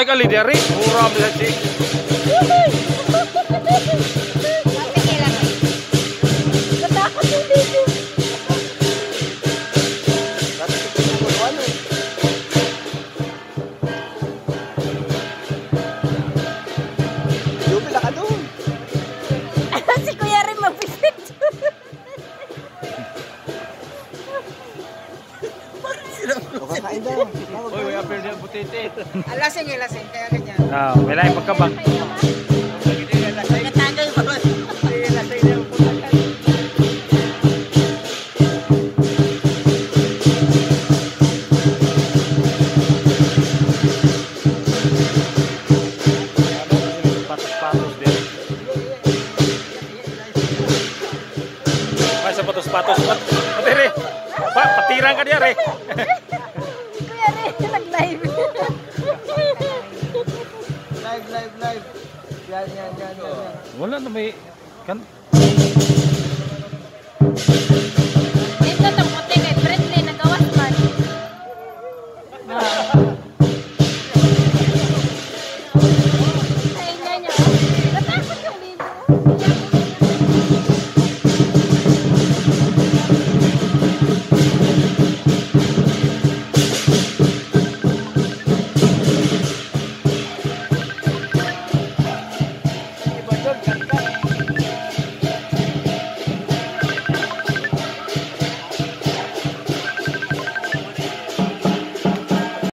Ay kali dari, murah bisa sih. Natakot yung dito. Yung pila ka doon. Si Kuya rin mag-visit. Kakain daw. Uy, wala pero dia butiti. Alasing, kaya ganyan. Ah, wala yung pagkabang. Natanggal pa ba? Lasing na yung putakan. Patos-patos dia. Masa patos-patos. Pati re. Pak, patirang ka dia re. Si Kuya rin nag-live. Live. Yan. Wala na may kan